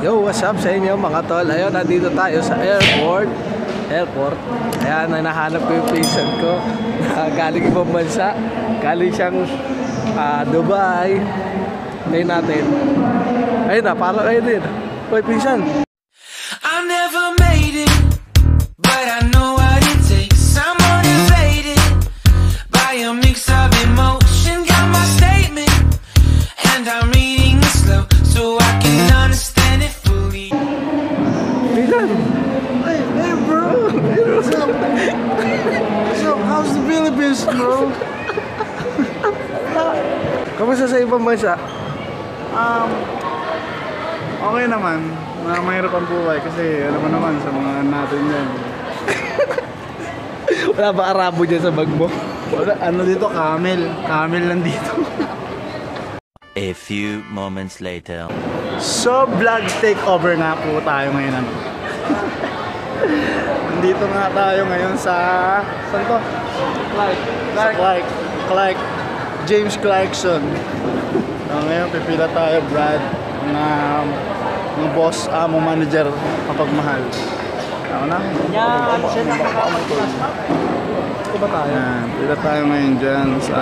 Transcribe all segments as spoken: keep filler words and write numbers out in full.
Yo, what's up sa inyo mga tol? Ayun, nandito tayo sa airport. Airport. Ayan, nahanap ko yung patient ko. Galing ibang bansa. Galing siyang uh, Dubai. Ngayon natin. Ayun na, parang ayun din. Uy, patient. I never made it, but I know what it takes. I'm motivated by a mix of emotion. Got my statement, and I'm reading it slow so I can understand it fully. Patient. Hey, hey bro. What's up? What's up? How's the Philippines, bro? Kamusta sa ibang bansa? Um, okay naman. Uh, mahirap ang buhay kasi alam mo naman sa mga natin yan. Wala ba Arabo dyan sa bag mo? Wala, ano dito? Camel. Camel lang dito. A few moments later. So, vlog takeover na po tayo ngayon. Ano? Nandito nga tayo ngayon sa... Saan to? Clark. Clark. Clark. Clark. James Clarkson. So, ngayon pipila tayo, Brad. Na... ng boss, amo, manager, kapag mahal. Ako na? Yan, siya na makapagpas. Ito ba tayo? Yan, pila tayo ngayon dyan sa...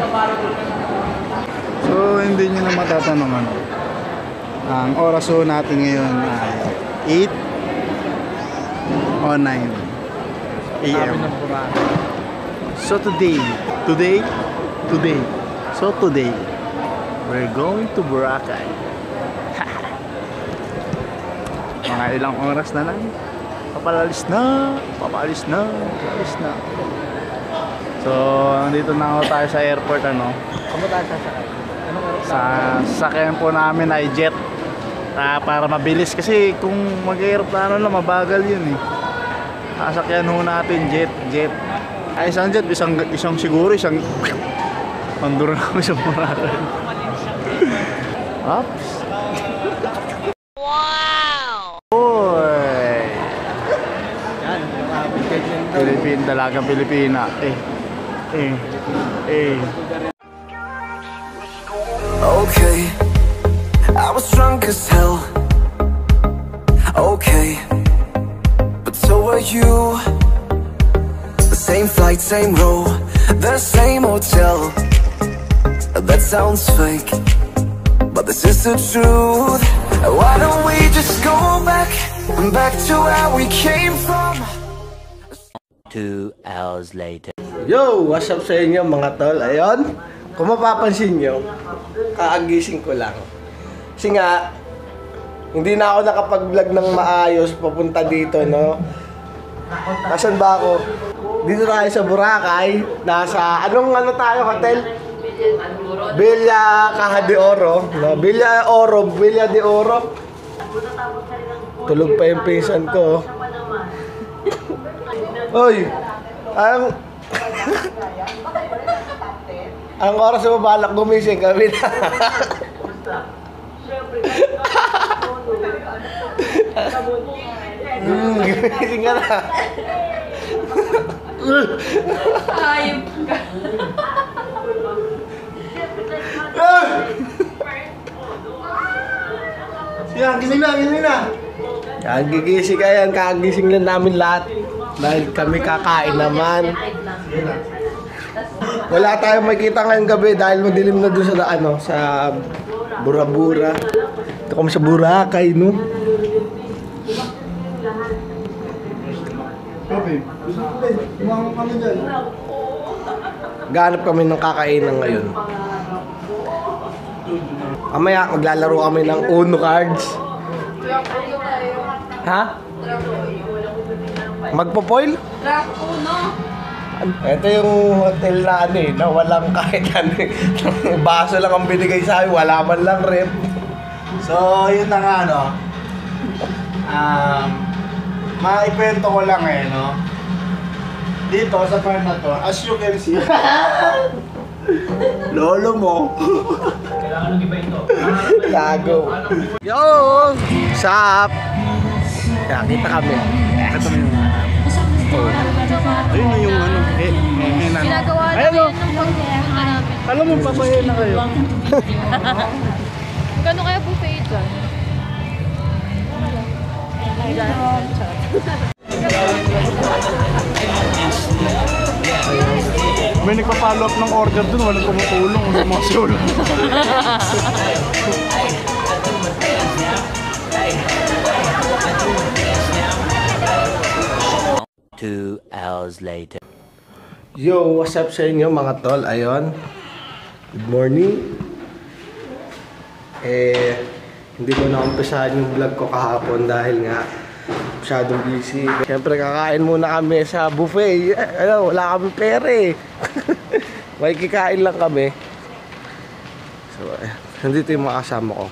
So, hindi nyo na matatanungan. Ang oras ho natin ngayon ay eight o nine A M So today, today, today, so today, we're going to Boracay. Mga ilang oras na lang, papalalis na, papalis na, papalis na. So, nandito na ako tayo sa airport, ano. Kamu tayo sasakay? Sa sasakyan po namin ay jet. Ah, para mabilis kasi kung mag-aeroplano lang, mabagal yun eh. Sasakyan ho natin jet, jet. Ay, isang jet, isang, isang siguro, isang... Panduro na kami sa Boracay. Oops. Boy! Yan, Pilipin, dalagang Pilipina. Eh, eh, eh. Okay, I was drunk as hell. Okay, but so were you. The same flight, same row, the same hotel. That sounds fake, but this is the truth. Why don't we just go back, back to where we came from? Two hours later. Yo, what's up sa inyo mga tol? Ayun, kung mapapansin nyo, kaagising ko lang. Kasi nga, hindi na ako nakapag-vlog ng maayos papunta dito, no? Nasaan ba ako? Dito tayo sa Boracay. Nasa, anong ano tayo, hotel? Villa Caja de Oro. No? Villa Oro, Villa de Oro. Tulog pa yung pinsan ko. Oy, ang... ang oras mo balak gumising kami na. Hmm, gumising ka na. Ayop ka. Yan, gising na, gising na. Kagigising ka yan, kagising na namin lahat. Dahil kami kakain naman. Wala tayong makita ngayong gabi dahil madilim na doon sa ano, sa Bura-Bura. Ito kami sa Boracay, no? Okay, gusto ko din. Umang kami dyan. Gahanap kami ng kakainan ngayon. Mamaya maglalaro kami ng Uno cards. Ha? Magpo-foil? Uno. Ito yung hotel na ano eh, na walang kahit ano eh. Baso lang ang binigay sa akin, wala man lang rep. So, yun na nga, no? Um, maikwento ko lang eh, no? Dito, sa part na to, as you can see, lolo mo. Kailangan nang iba ito. Lago. Yo! Sup? Kaya kita kami. Ito mo yung... Ayun na yung ano, eh, eh, eh, Ginagawa ayun, namin oh. ng pagkakas. Alam mo, papahin na kayo. Gano'n kaya buffet dyan? May nagpa-follow up ng order dun, walang tumutulong, walang mga solo. Two hours later. Yo, what's up sa inyo mga tol? Ayun. Good morning. Eh, hindi ko na umpisahan yung vlog ko kahapon dahil nga masyadong busy. Siyempre kakain muna kami sa buffet. Ano, wala kami pera eh. May kikain lang kami. So, eh, nandito yung mga kasama ko.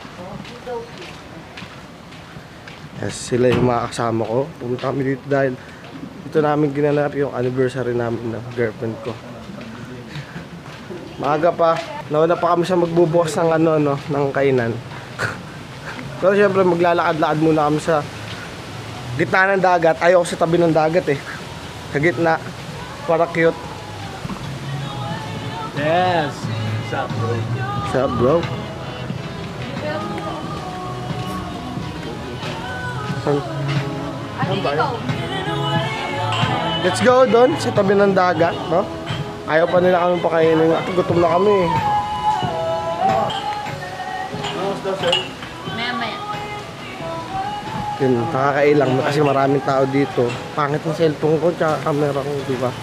Yes, sila yung mga kasama ko. Pumunta kami dito dahil ito namin ginanap yung anniversary namin ng girlfriend ko. Maaga pa, nauna pa kami sa magbubukas ng ano no, ng kainan. Pero syempre maglalakad-lakad muna kami sa gitna ng dagat. Ayoko sa tabi ng dagat eh. Sa gitna, para cute. Yes! What's up, bro? What's up, bro? Ano ikaw? Let's go doon sa tabi ng dagat, no? Ayaw pa nila kami pakainin. At gutom na kami. Maya maya. Yun, nakakailang kasi maraming tao dito. Pangit ng cellphone ko tsaka camera ko, di ba?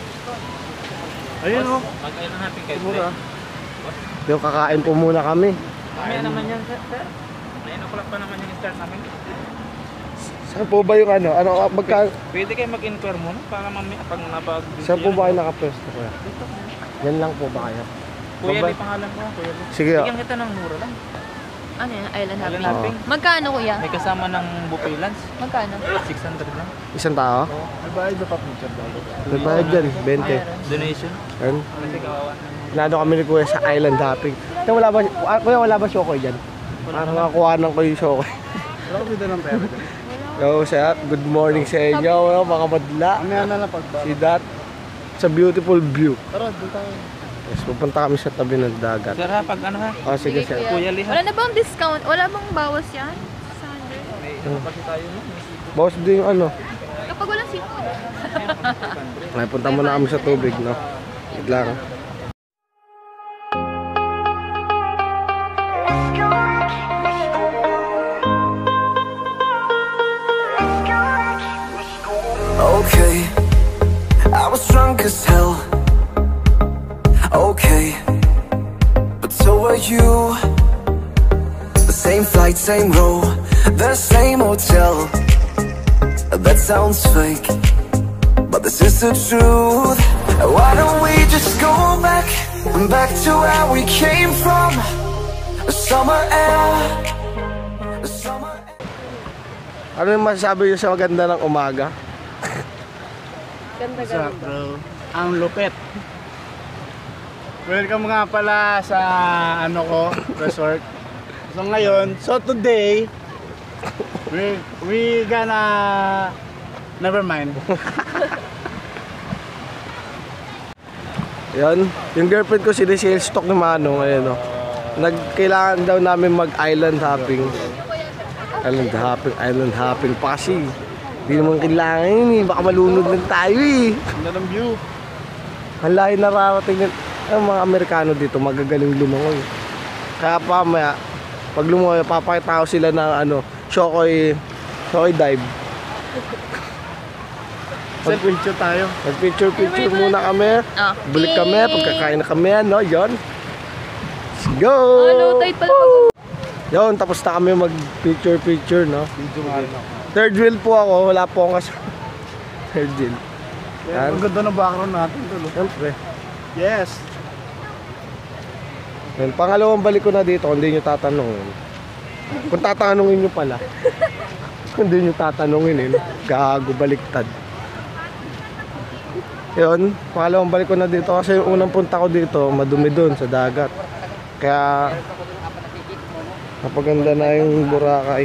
Ayun o. Magkailan natin kayo? Mura. Yung kakain po muna kami. Mamaya naman yan, sir. nine o'clock pa naman yung start namin. Saan po ba yung ano? Ano, magka... Pwede kayo mag-inquire muna para mamaya pag nabag... Saan po ba kayo nakapwesto ko? Yan lang po ba kayo? Kuya, Baba- may pangalan ko. Kuya, Lee. Sige. Bigyan kita ng mura lang. Ano yan? Island Island hopping? hopping. Magkano kuya? May kasama ng buffet lunch. Magkano? six hundred lang. Isang tao? May bayad na pa picture daw. May bayad dyan, twenty. Donation. Yan. Kasi kawawa na. Nado kami ni Kuya sa island hopping. Kuya, wala ba, ah, Kuya, wala ba shokoy dyan? Parang nakakuha ko yung shokoy. Wala ko bida ng pera dyan. Yo, sir. Good morning sa inyo, yo, mga madla. Ang nga na lang pagba. See that? It's a beautiful view. Tara, doon tayo. Yes, pupunta kami sa tabi ng dagat. Sir ha, pag ano ha? Oh, sige, sir. Kuya Lee ha. Wala na bang discount? Wala bang bawas yan? six hundred. May ano kasi tayo no? May seafood. Bawas din yung ano. Kapag walang seafood. Ay, punta muna kami sa tubig, no? Wait lang. Okay, I was drunk as hell. Okay, but so are you. The same flight, same row, the same hotel. That sounds fake, but this is the truth. Why don't we just go back, back to where we came from? Summer air, summer air. Ano yung masasabi nyo sa maganda ng umaga? What's up, bro? Ang lupet. Welcome nga pala sa ano ko, resort. So ngayon, so today, we we gonna never mind. Yan, yung girlfriend ko sinisales stock ni Manong, ayun o. Nagkailangan daw namin mag-island hopping. Island hopping, island hopping pa kasi. Hindi naman kailangan yun eh, baka malunod lang tayo eh. Ang ganda ng view. Ang layo nararating yun. Ang mga Amerikano dito, magagaling lumangoy. Kaya pa maya, pag lumangoy, papakita ko sila ng ano, shokoy, shokoy dive. Self-picture tayo. Mag-picture-picture muna kami. Okay. Balik kami, pagkakain na kami, ano, yon. Let's go! Ano, tight pala. Yon, tapos na kami mag-picture-picture, no? Video nga ano. Third wheel po ako, wala po akong kasama. Third wheel. Yan. Ang ganda ng background natin tulo. Siyempre. Yes. Yan, pangalawang balik ko na dito, hindi nyo tatanungin. Kung tatanungin nyo pala. Hindi nyo tatanungin eh. Gago, baliktad. Yun, pangalawang balik ko na dito kasi yung unang punta ko dito, madumi dun sa dagat. Kaya, napaganda na yung Boracay.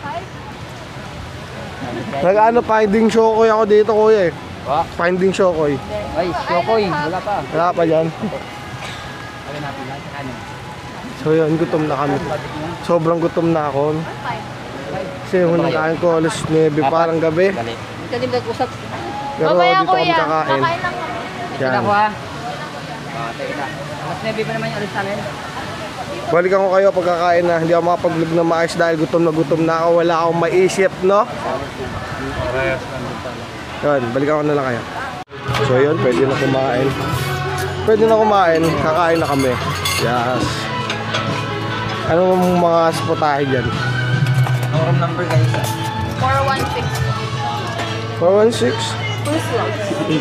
Nag-ano, finding shokoy ako dito, kuya eh. Finding shokoy. Ay, Shokoy, wala pa. Wala pa dyan. So yun, gutom na kami. Sobrang gutom na ako. Kasi yung huling kain ko alas nine parang gabi. Hindi ka nag-usap. Pero Mamaya dito kami kuya, kakain. kakain lang kami. Yan. Ako ha. Bate ka. Mas nebi pa naman yung alis namin. Balikan ko kayo pagkakain na hindi ako makapag-vlog na maayos dahil gutom na gutom na ako. Wala akong maisip, no? Yun, balikan ko na lang kayo. So yun, pwede na kumain. Pwede na kumain, kakain na kami. Yes. Ano mga spotahe dyan? Room number guys. four one six. four one six? First love.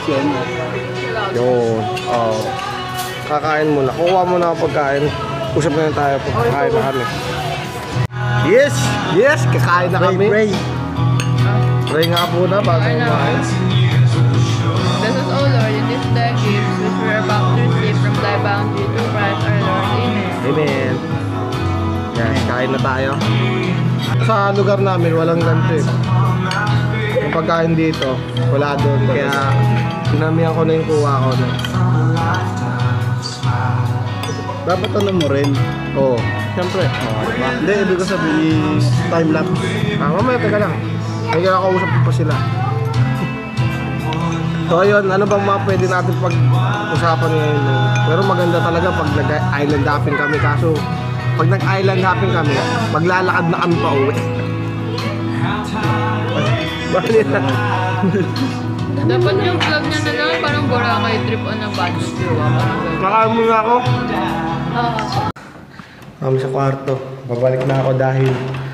Yun. Oh. Kakain muna. Kuha muna ako pagkain. Usap na lang tayo pag kakain na kami. Yes! Yes! Kakain na kami. Pray, pray. Pray nga po na bago kumain. This is, O Lord, in this thy gifts which we are about to receive from thy bounty to Christ our Lord. Amen. Amen. Yes, kain na tayo. Sa lugar namin, walang ganito eh. Yung pagkain dito, wala doon. Kaya, pinamihan ko na yung kuha ko na. Dapat alam mo rin. Oo. Siyempre. Hindi, ibig ko sabihin time-lapse. Ah, mamaya, teka lang. May kinakausap ko pa sila. So ayun, ano bang mga pwede natin pag-usapan ngayon? No? Pero maganda talaga pag nag-island hopping kami. Kaso, pag nag-island hopping kami, maglalakad na kami pa uwi. Bakit na? Dapat yung vlog niya na lang parang Boracay trip on a budget, di ba? Parang ganun. Nakain muna ako. Oo. Kami sa kwarto. Babalik na ako dahil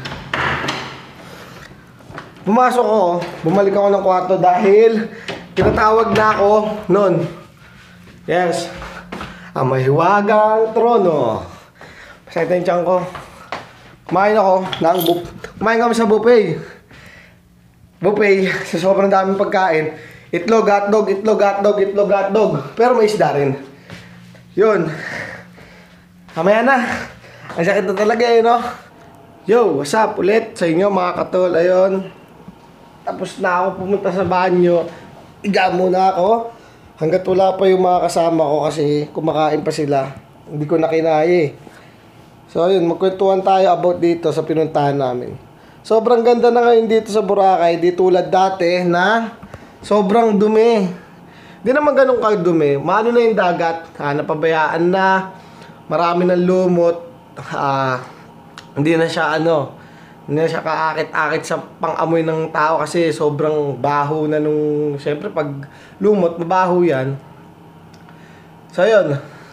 pumasok ko, bumalik ako ng kwarto dahil tinatawag na ako noon. Yes. Ang mahiwagang trono. Pasayta yung tiyan ko. Kumain ako ng bup. Kumain kami sa buffet. Buffet, sa sobrang daming pagkain. Itlog, hotdog, itlog, hotdog, itlog, hotdog. Pero may isda rin. Yun. Kamaya na. Ang sakit na talaga eh, no? Yo, what's up ulit sa inyo mga katol. Ayun. Tapos na ako pumunta sa banyo. Iga muna ako. Hanggat wala pa yung mga kasama ko kasi kumakain pa sila. Hindi ko na kinaya eh. So ayun, magkwentuhan tayo about dito sa pinuntahan namin. Sobrang ganda na ngayon dito sa Boracay. Di tulad dati na sobrang dumi. Hindi naman ganun kadumi. Maano na yung dagat. Ha, napabayaan na. Marami ng lumot. Ah, hindi na siya ano. Hindi na siya kaakit-akit sa pang-amoy ng tao kasi sobrang baho na nung... Siyempre pag lumot, mabaho yan. So yun.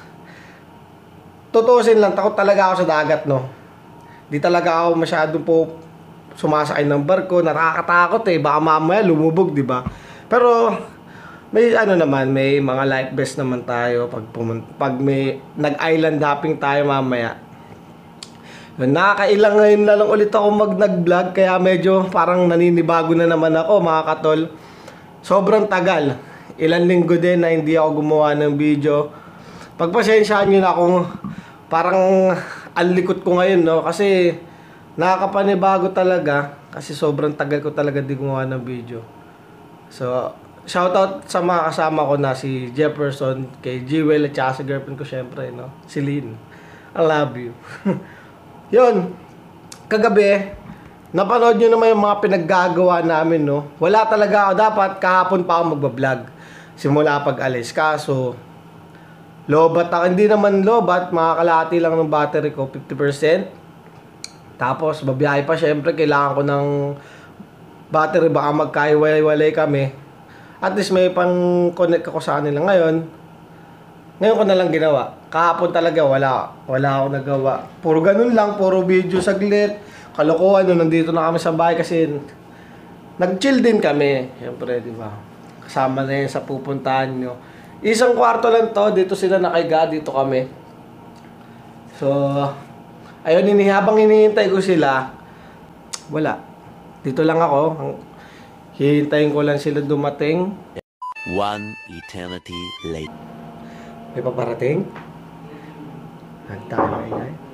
Tutusin lang, takot talaga ako sa dagat, no. Di talaga ako masyadong po sumasakay ng barko. Nakakatakot eh. Baka mamaya lumubog, di ba? Pero may ano naman, may mga life vest naman tayo pag, pumun- pag may nag-island hopping tayo mamaya. Nakakailang ngayon na lang ulit ako mag nag-vlog kaya medyo parang naninibago na naman ako mga katol. Sobrang tagal. Ilang linggo din na hindi ako gumawa ng video. Pagpasensyaan nyo na kung parang anlikot ko ngayon, no? Kasi nakakapanibago talaga kasi sobrang tagal ko talaga di gumawa ng video. So, shoutout sa mga kasama ko na si Jefferson, kay Jewel at saka sa girlfriend ko syempre, no? Si Lynn. I love you. Yun, kagabi, napanood nyo naman yung mga pinaggagawa namin, no? Wala talaga ako. Dapat kahapon pa ako magbablog. Simula pag-alis. Kaso, lobat ako. Hindi naman lobat. Makakalahati lang ng battery ko, fifty percent. Tapos, babiyahe pa. Syempre, kailangan ko ng battery. Baka magkahiwalay-walay kami. At least may pang-connect ako sa kanila ngayon. Ngayon ko na lang ginawa. Kahapon talaga wala. Wala ako nagawa. Puro ganun lang. Puro video saglit. Kalokohan. No, nandito na kami sa bahay kasi nag-chill din kami. Siyempre, di ba? Kasama na yun sa pupuntahan nyo. Isang kwarto lang to. Dito sila nakaiga. Dito kami. So, ayun. Ini, habang hinihintay ko sila, wala. Dito lang ako. Hihintayin ko lang sila dumating. One eternity later. May paparating? Hanta ka na yan.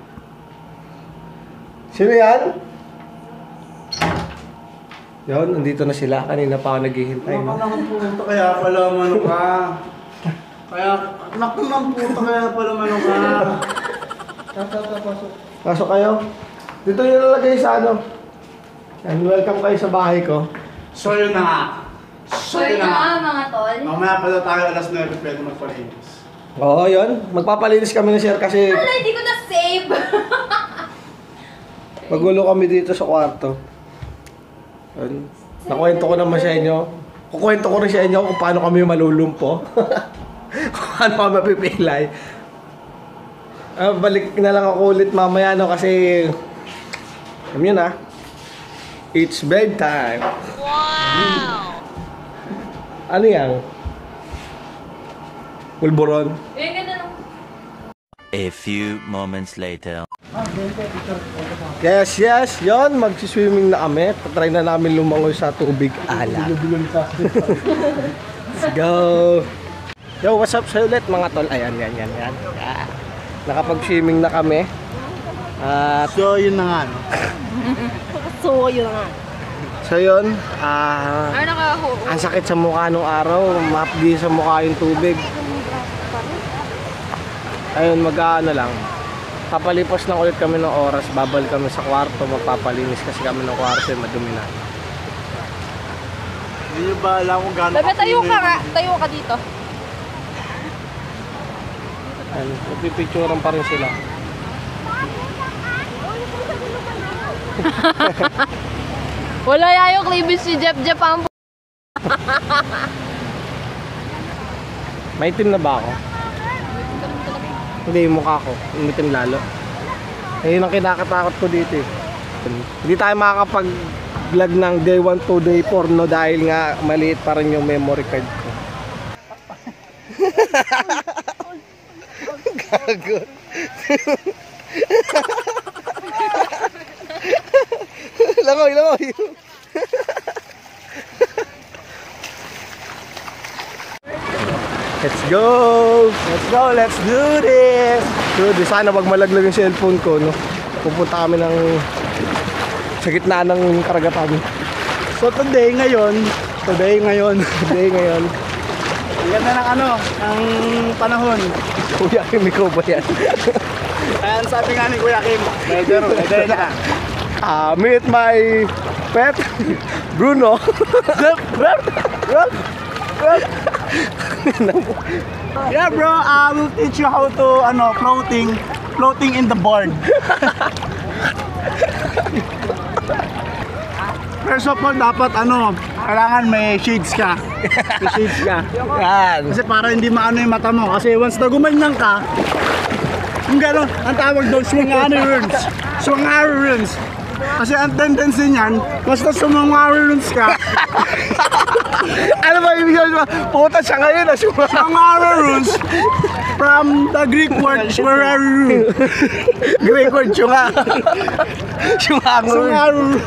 Sino yan? Yun, nandito na sila. Kanina pa ako naghihintay. No? Naku ng puto kaya pala mano ka. Kaya, naku ng puto kaya pala mano ka. Tata, pasok. Pasok kayo. Dito yung lalagay sa ano. And welcome kayo sa bahay ko. So yun na nga. So yun na nga. mga tol. Mamaya pa daw tayo alas nine pwede magpalinis. Oo, yun. Magpapalinis kami ni Sir kasi Wala, hindi ko na-save. magulo kami dito sa kwarto. Yun. Nakwento ko naman sa inyo. Kukwento ko rin sa inyo kung paano kami malulumpo. Kung paano kami mapipilay. Ah, balik na lang ako ulit mamaya no kasi alam yun ah. It's bedtime. Wow! Ano yan? Pulburon. Eh, ganda lang. A few moments later. Yes, yes, yon. Magsiswimming na kami. Patry na namin lumangoy sa tubig ala. Let's go. Yo, what's up sa ulit mga tol? Ayan, yan, yan, yan. Yeah. Nakapag-swimming na kami. At So yun na nga. No? So, yun nga. so yun, ah... Ay, nakaho. ang sakit sa mukha nung araw, mapdi sa mukha yung tubig. Ayun, mag-ano lang. Papalipas lang ulit kami ng oras, babalik kami sa kwarto, magpapalinis kasi kami ng kwarto, eh, madumi na. Hindi nyo ba alam kung gano'n Bebe, tayo ka nga. Tayo ka dito. Ayun, nagpipicturean pa rin sila. Wala yan yung cleavage si Jeff Jeff ang May itim na ba ako? Hindi, yung mukha ko. Umitim lalo. Ayun ang kinakatakot ko dito eh. Hindi tayo makakapag-vlog ng day one to day four no dahil nga maliit pa rin yung memory card ko. Gago. Langoy, langoy. Let's go! Let's go! Let's do this! Dude, sana wag malaglag yung cellphone ko, no? Pupunta kami ng sa gitna ng karagatan. So today ngayon, today ngayon, Today ngayon. ang ganda ng ano, ang panahon. Kuya Kim, ikaw ba yan? Kaya ang sabi nga ni Kuya Kim, medyo ro, medyo na. Ah, meet my pet, Bruno. Yeah bro, I will teach you how to ano, floating, floating in the board. First of all, dapat ano, kailangan may shades ka. May shades ka. Yan. Kasi para hindi maano yung mata mo. Kasi once na gumanyan ka, yung gano'n, ang tawag doon, swing-arrows. Swing-arrows. Kasi ang tendency niyan, basta swing-arrows ka, Ano ba yung sabihin mo? Puta siya ngayon, ah. swing-arrows from the Greek word, swing-arrows. Greek word, syunga. Syunga. Swing-arrows.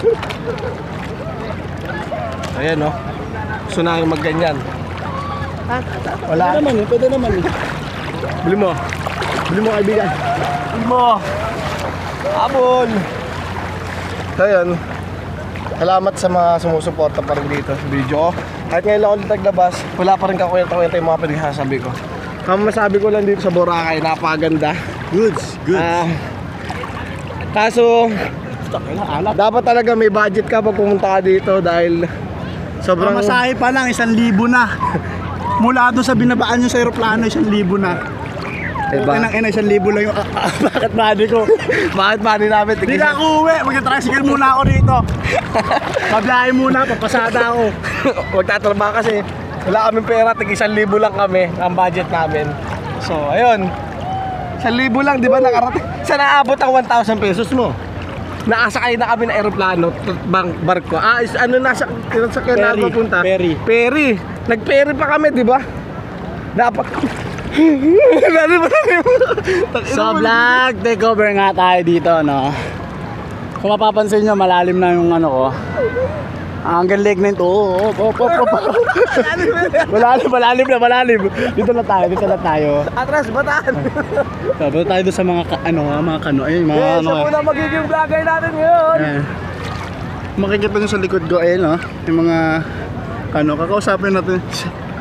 Ayan, no? Gusto na yung magganyan. Wala naman eh, pwede naman eh. Bili mo. Bili mo, kaibigan. Bili mo. Abon. So, yun. Salamat sa mga sumusuporta pa rin dito sa video ko. Kahit ngayon lang ulit naglabas, wala pa rin kakwenta-kwenta yung mga pinagsasabi ko. Ang masabi ko lang dito sa Boracay, napakaganda. Goods, goods. Ah, kaso, dapat talaga may budget ka pag pumunta ka dito dahil sobrang... Pamasahe pa lang, isang libo na. Mula doon sa binabaan nyo sa aeroplano, isang libo na. Diba? Okay nang ina, isang libo lang yung ah, ah, bakit body ko. Bakit money namin? Hindi na ako uwi, mag-tricycle muna ako dito. Pabiyahe muna, papasada ako. Huwag tatrabaho kasi wala kaming pera, tig isang libo lang kami ang budget namin. So, ayun. Isang libo lang, di ba nakarating? Saan naabot ang one thousand pesos mo? Nakasakay na kami ng aeroplano, bang barko. Ah, is, ano nasa kinasakyan na Ferry, papunta? ferry. Ferry. Nag-ferry pa kami, di ba? Dapat... Lalo ba namin? So vlog, take over nga tayo dito, no? Kung mapapansin nyo, malalim na yung ano ko. Ang galing na ito. Oh, oh, oh, oh, oh. Malalim, malalim na, malalim. Dito na tayo, dito na tayo. Atras, bataan. So, dito tayo doon sa mga, ka- ano, mga kano. Ayun, mga Eh, ano. siya muna magiging vlogger natin ngayon. Eh. Makikita nyo sa likod ko, eh, no? Yung mga, ano, kakausapin natin.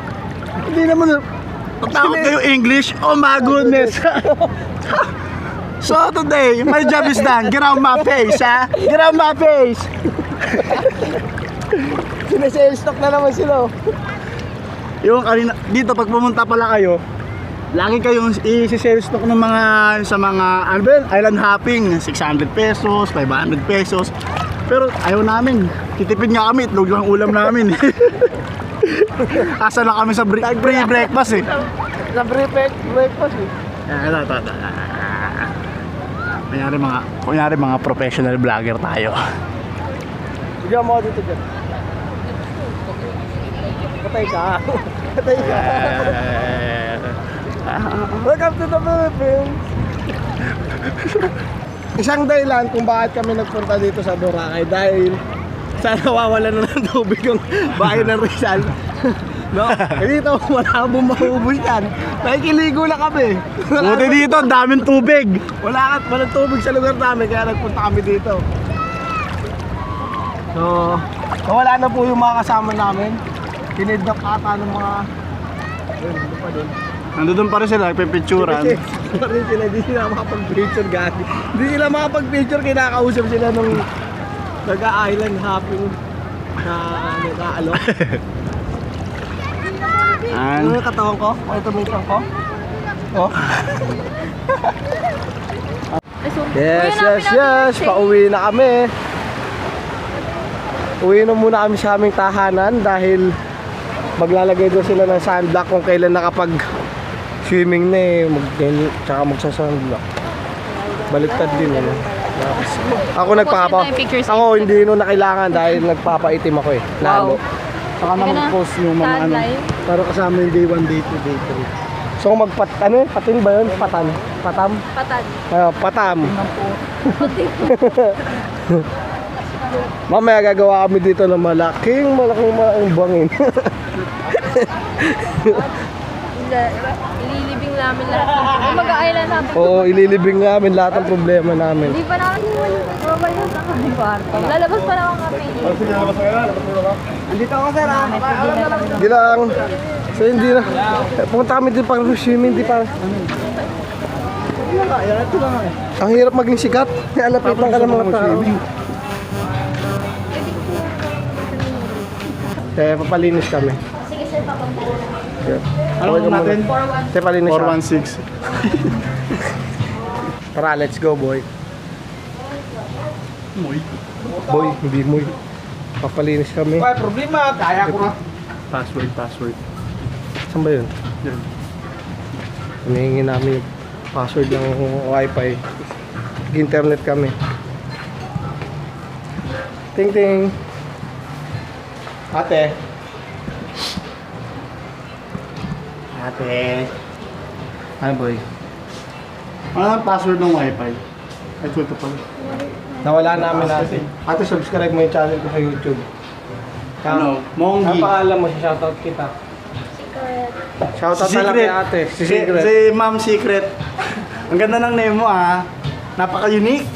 Hindi naman, takot kayo English? Oh my goodness! So today, my job is done. Get out my face, ha? Get out my face! Sinasale stock na naman sila. Yung kanina, dito pag pumunta pala kayo, lagi kayong i-sell stock ng mga sa mga ano ba yun, island hopping, six hundred pesos, five hundred pesos. Pero ayaw namin. Titipid nga kami, itlog lang ulam namin. Asa lang kami sa free breakfast eh. Sa free breakfast eh. Ah, ito, ito, ito. Kunyari mga, kunyari mga professional vlogger tayo. Sige mo dito dyan. Patay ka. Patay ka. Welcome to the Philippines. Isang dahilan kung bakit kami nagpunta dito sa Boracay dahil sana nawawala na ng tubig yung bahay ng Rizal. No? Eh dito wala akong maubos yan. Nakikiligo lang kami. Buti dito, ang daming tubig. Wala ka, walang tubig sa lugar namin kaya nagpunta kami dito. So, wala na po yung mga kasama namin. Kinidnap ata ng mga ayun, ano pa din. Nandun pa rin sila, nagpipicturan. Pa rin sila, hindi sila makapag-picture gagi. Hindi sila makapag-picture, kinakausap sila nung nag-island hopping na ano, naalok. Ano yung katawan ko? Ano tumitang ko? Oh. Yes, yes, yes. Pauwi na kami. Uwi na muna kami sa aming tahanan dahil maglalagay doon sila ng sunblock kung kailan nakapag swimming na eh, mag tsaka magsa-sunblock. Baliktad din ano. Ako nagpapa. Ako hindi no na kailangan dahil nagpapaitim ako eh. Lalo. Saka na mag-post yung mga ano, para kasama yung day one, day two, day three. So magpat ano, patin ba 'yun? Patan. Patam. Patan. Ah, patam. Mamaya gagawa kami dito ng malaking malaking malaking bangin. Ililibing namin lahat. Kung mag-island natin. Oo, ililibing namin lahat ng problema namin. Hindi pa namin mabalas na kami kwarto. Lalabas pa naman kami. Sige, labas na yan. Andito ako, sir. Hindi lang. So, hindi na. Pumunta kami din para swimming, hindi para. Ang hirap maging sikat. Alapitan ka ng mga tao. Kaya papalinis kami. Sige sir, papabuo. Ano okay, natin? Kaya papalinis four siya. one six. Tara, let's go, boy. Moy. Boy, hindi moy. Papalinis kami. Ay, problema. Kaya ko na. Password, password. Saan ba yun? Yan. Hinihingi namin yung password ng wifi. Internet kami. Ting ting. Ate. Ate. Ano boy? Ano ang password ng wifi? Ay, ito pala. Nawala namin ate. Ate, subscribe mo yung channel ko sa YouTube. Ano? Ang Monggi. pangalan mo, shoutout kita. Secret. Shoutout na lang kay ate. Si Si, Secret. si Ma'am Secret. Ang ganda ng name mo ah. Napaka-unique.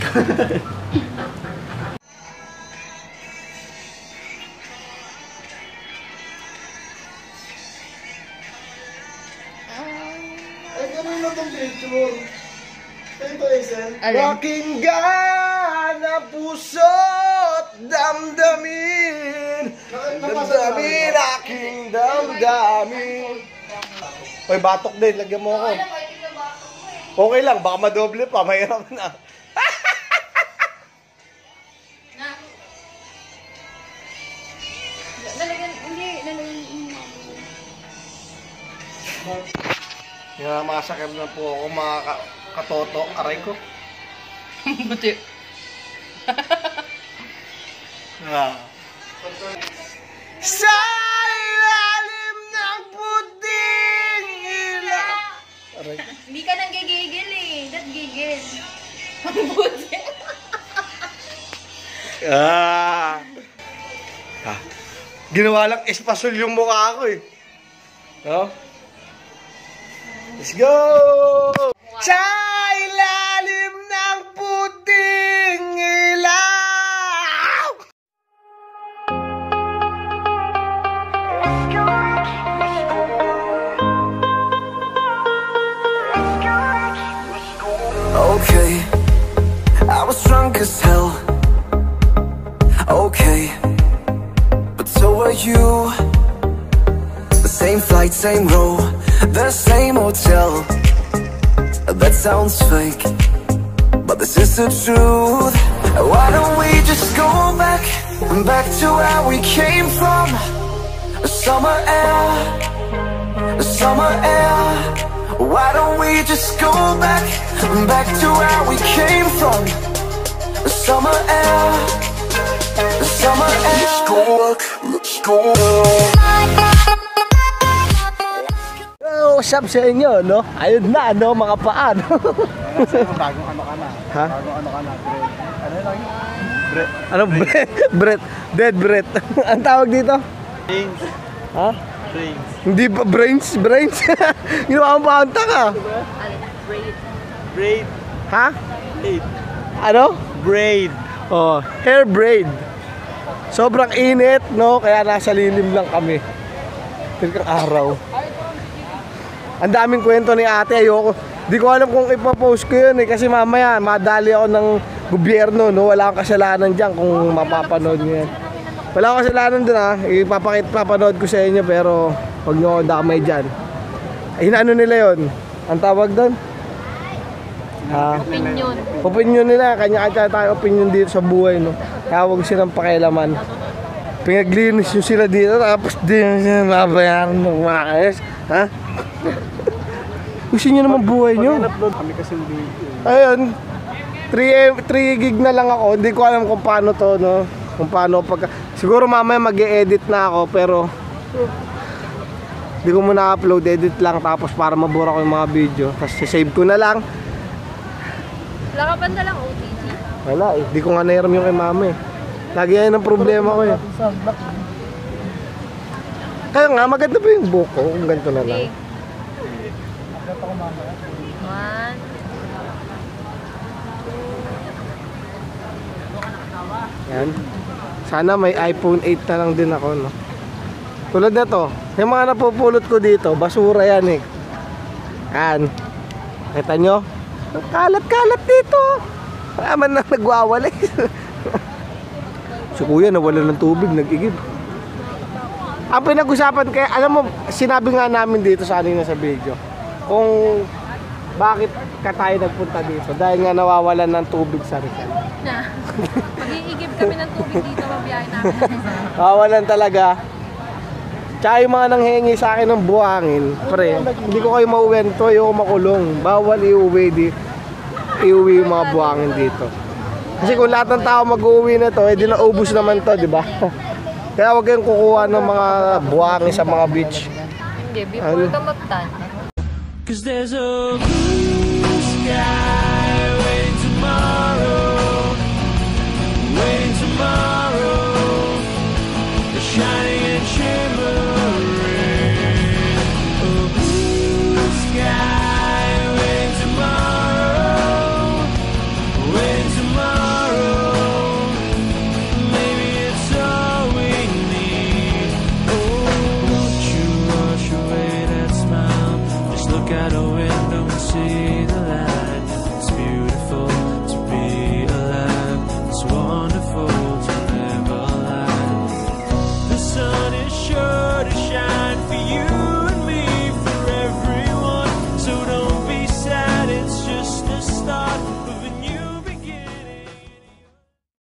Ay, kanina itong picture. Ito, Esen. Alin? Pakinggan ang puso't damdamin. Damdamin, aking damdamin. Hoy, batok din. Lagyan mo ako. Okay lang, baka madoble pa. Mahirap na. Lalagyan, hindi, lalagyan. Yung mga sakit na po ako, mga ka- katoto. Aray ko. Buti. Ah. Sa ilalim ng puting ilaw. Aray ko. Hindi ka nang gigigil eh. That gigil. Ang buti. Ah. Ah. Ginawa lang espasol yung mukha ko eh. No? Let's go! Sa ilalim ng puting ilaw! Okay, you. The same flight, same row, the same hotel. That sounds fake, but this is the truth. Why don't we just go back, back to where we came from? Summer air, summer air. Why don't we just go back, back to where we came from? Summer air, summer air. Let's go back, let's go back. Oh, what's up sa inyo, no? Ayun na, no, mga paano. Bagong ano ka na. Ha? Bagong ano ka na. Ano lang yun? Brett. Ano, Brett? Brett. Dead Brett. Ang tawag dito? Brains. Ha? Brains. Hindi ba brains? Brains? Ginawa mo pa ang taka. Braid. Ha? Braid. Ano? Braid. Oh, hair braid. Sobrang init, no? Kaya nasa lilim lang kami. Tingkang araw. Ang daming kwento ni ate, ayoko. Di ko alam kung ipapost ko yun eh. Kasi mamaya, madali ako ng gobyerno, no? Wala akong kasalanan dyan kung mapapanood nyo yan. Wala akong kasalanan dun ha. Ipapakit, papanood ko sa inyo pero huwag nyo ako damay dyan. Ay, ano nila yun? Ang tawag doon? Ha? Opinion. Opinion nila, kanya-kanya tayo opinion dito sa buhay, no? Kaya huwag silang pakialaman. Pinaglinis nyo sila dito, tapos di nyo sila mabayaran ng maayos. Ha? Gusto nyo naman buhay nyo. Upload kami kasi video. Ayun, three gig na lang ako. Hindi ko alam kung paano to, no? Kung paano pag... Siguro mamaya mag-e-edit na ako, pero... Hindi ko muna upload, edit lang. Tapos para mabura ko yung mga video. Tapos save ko na lang. Wala ka ba na lang O T G? Wala eh, di ko nga nairam yung kay mama eh. Lagi yan ang problema ko eh. Kaya nga, maganda pa yung buhok ko kung ganito na lang. One. Yan. Sana may iPhone eight na lang din ako, no? Tulad na to, yung mga napupulot ko dito, basura yan eh. Yan. Kita nyo? Kalat-kalat dito. Wala man na nagwawalay. Si kuya nawala ng tubig, nag-igib. Ang pinag-usapan kaya, alam mo, sinabi nga namin dito sa kanina sa video, kung bakit ka tayo nagpunta dito. Dahil nga nawawalan ng tubig sa Rizal. Na. Mag-iigib kami ng tubig dito, mabiyahe namin. Nawawalan talaga. Tsaka yung mga nanghingi sa akin ng buhangin, pre, hindi ko kayo mauwihan to, ayoko makulong. Bawal iuwi di, iuwi yung mga buhangin dito. Kasi kung lahat ng tao mag-uwi na to, eh di naubos naman to, di ba? Kaya huwag kayong kukuha ng mga buhangin sa mga beach. Hindi, before ka magtan. Cause there's a blue sky